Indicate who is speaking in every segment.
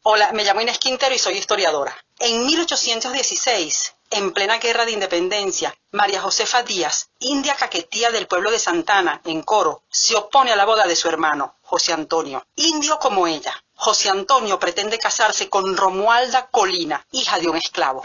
Speaker 1: Hola, me llamo Inés Quintero y soy historiadora. En 1816, en plena guerra de independencia, María Josefa Díaz, india caquetía del pueblo de Santana, en Coro, se opone a la boda de su hermano, José Antonio, indio como ella. José Antonio pretende casarse con Romualda Colina, hija de un esclavo.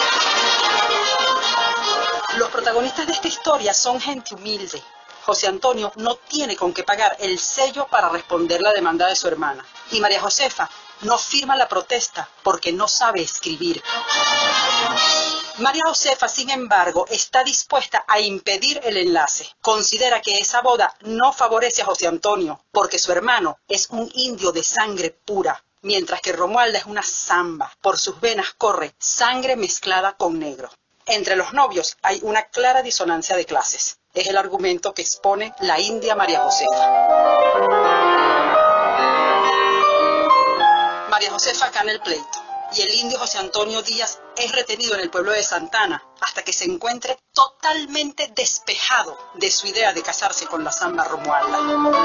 Speaker 1: Los protagonistas de esta historia son gente humilde. José Antonio no tiene con qué pagar el sello para responder la demanda de su hermana. Y María Josefa no firma la protesta porque no sabe escribir. María Josefa, sin embargo, está dispuesta a impedir el enlace. Considera que esa boda no favorece a José Antonio porque su hermano es un indio de sangre pura, mientras que Romualda es una zamba. Por sus venas corre sangre mezclada con negro. Entre los novios hay una clara disonancia de clases. Es el argumento que expone la india María Josefa. María Josefa gana el pleito y el indio José Antonio Díaz es retenido en el pueblo de Santana hasta que se encuentre totalmente despejado de su idea de casarse con la zamba Romualda.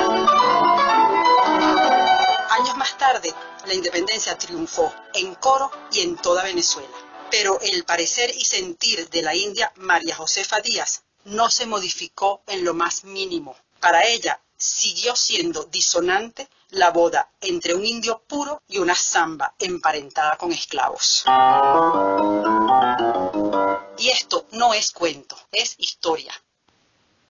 Speaker 1: Años más tarde, la independencia triunfó en Coro y en toda Venezuela. Pero el parecer y sentir de la india María Josefa Díaz no se modificó en lo más mínimo. Para ella siguió siendo disonante la boda entre un indio puro y una zamba emparentada con esclavos. Y esto no es cuento, es historia.